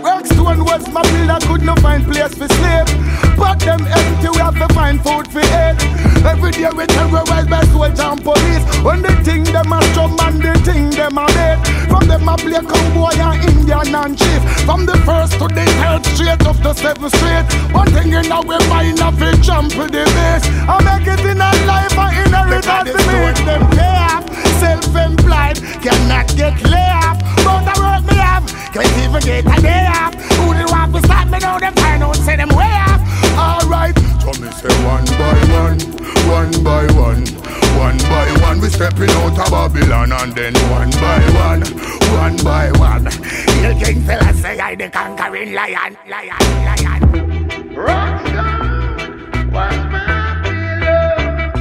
Rockstone was my pillar, could not find place for sleep. But them empty, we have to find food for eat. Every day we terrorize by soldiers and police. When they think them a strong man, they think them a dead. From them a play cowboy and Indian and chief. From the first to the third, straight up the 7th street. One thing in our mind, I feel jump to the base. I make it in a life, I inheritance to me. Them pay off, self-employed, cannot get lay off. But the work me have, can't even get a day off. Who do want to stop me now, them find out, say them way off. Alright, so me say one by one, one by one, one by one. We stepping out of Babylon and then one by one, one by one. You king fella say I the conquering lion, lion, lion. Rockstar, what's my pillow?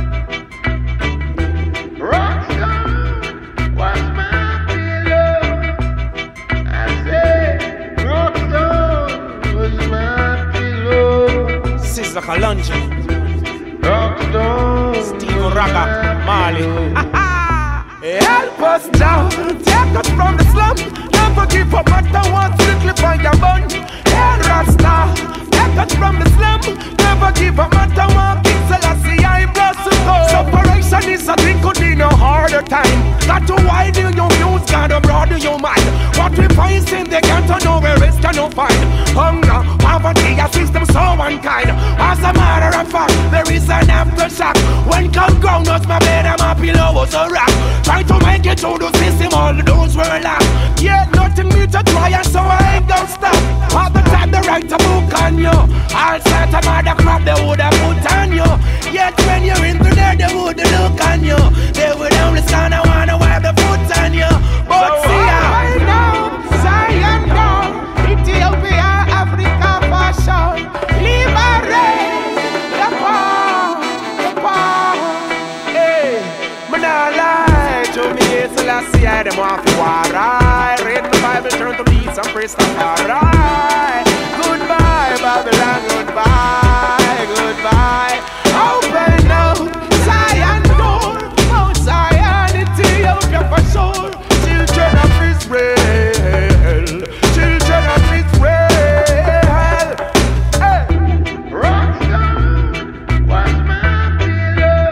Rockstar, what's my pillow? I say, Rockstar, what's my pillow? Sister Kalonji, Rockstar, Steve Raga, Marley. Help us now, take us from the slum. Never give up, matter what, strictly by your bun. Hey Rasta, take us from the slum. Never give up, matter what, King Selassie, I bless you. Separation is a thing, could be no harder time. Got to widen your views, gotta broaden your mind. What we find in the ghetto, nowhere else can you find. Hunger, poverty, a system so unkind. As a matter of fact, there is an aftershock. When come ground, us my bed and my pillow was a rock. Try to make it through the system, all the doors were locked. Yeah, nothing me to try, and so I ain't gonna stop. All the time they write a book on you. All sorts of other crap they would have put on you. Yet when you're into there, they would look on you. They would only stand and wanna wipe the foot on you. But so see I know, Zion down, Ethiopia, Africa fashion. Liberate the poor, the poor. Hey, man I lie to me, Selassie, I them want to war. I read the Bible, turn to peace and praise the Lord. Goodbye, Babylon, goodbye, goodbye. Open up, Zion door, Mount Zion, Ethiopia for sure. Children of Israel, children of Israel. Hey, Rockstar, what's my pillow?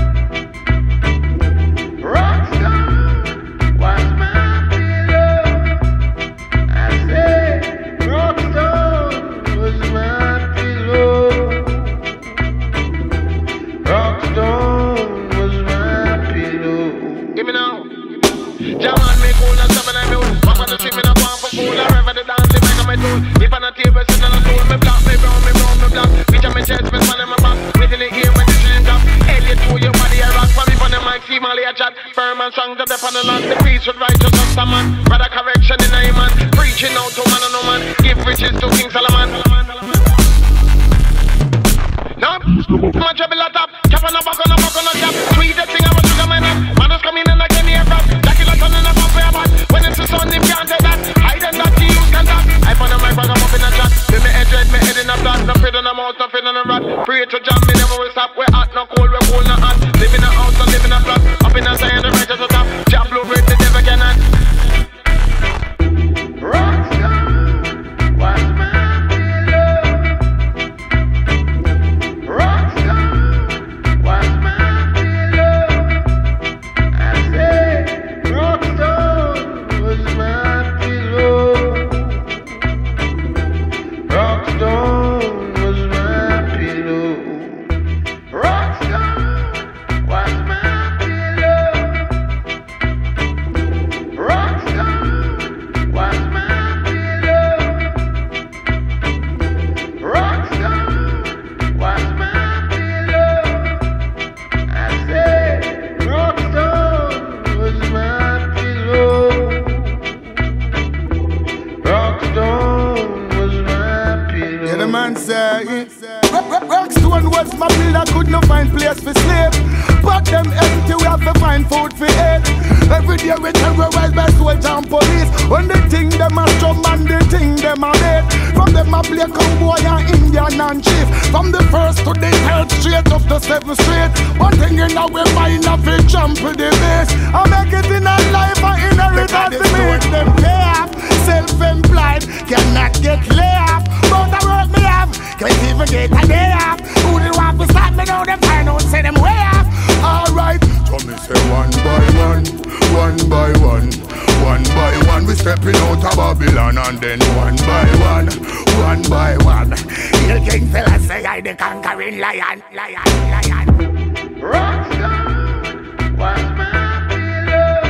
Rockstar, what's my pillow? I say, Rockstar, what's my pillow? Rockstone was my pillow. Give me now. Jaman me cool and seven I mule. Papa the street me no want for fool. I rev the dance make a me tool. If I not table sit on a stool. Me black, me brown, me brown, me black. Bitch on me chest, me span in my back. Within the ear when the dream drop. Elliot to your body I rock. For me on the mic, see Molly a chat. Firm and strong to dep on the land. The peace with righteous just a man. Brother correction in a man. Preaching out to man and no man. Give riches to King Solomon. No, my trouble at top. Cap on a buck on a buck on a cap. Tweet the thing I was sugar man up. Man is coming in again here from. Jackie the sun in a pump for when it's the sun, they can't take that. I don't not use can talk. I found a mic bag, I'm up in a chat. With me head red, me head in a flat. No feed on a mouse, no feed on a rat. Pray to jam, me never will stop. We're hot, no cold, we're cold, no hot. Live in a house, no live in a flat. Up in a Zion, the righteous are top. Jam blue bread, the devil cannot. Rockstar, what's my Rockstone was my pillar, could not find place for sleep. But them empty, we have to find food for eat. Every day we terrorize by soldiers and police. When they think them a strong man, they think them a dead. From them a play cowboy and Indian and chief. From the first to the third, straight up the 7th street. One thing in our mind, I feel jump to the base. I make it in a life, I inheritance to me. Them pay off, self-employed, cannot get stepping out of Babylon, and then one by one, Hail King Selassie, I the conquering lion. Rockstar was my pillow.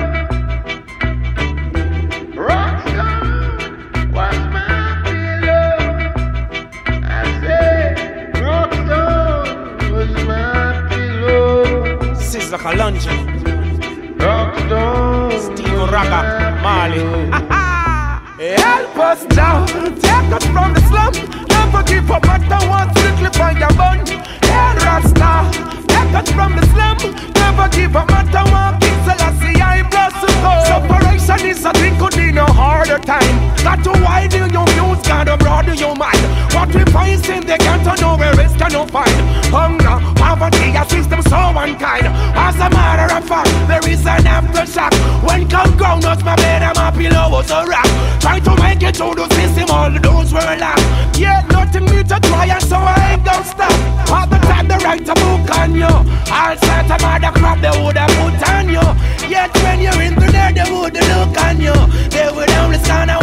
Rockstar was my pillow. I said, Rockstar was my pillow. Sizzla Kalonji, Rockstar, Steve Raga, Marley. Help us now, take us from the slum. Never give up, matter what, strictly find your bun. Hey, Rasta, take us from the slum. Never give up, matter what, King Selassie, I bless you. Separation is a thing, could be no harder time. Got to widen your views, gotta broaden your mind. What we find in the ghetto, nowhere else can you find. Hunger, poverty, a system so unkind. As a matter of fact, there is an aftershock. When come ground, not my bed and my pillow was a rock. Try to make it through the system, all those were lost. Yeah, nothing new to try, and so I ain't gonna stop. All the time they write a book on you. All sorts of other crap they woulda put on you. Yet when you're into there, they would look on you. They would only stand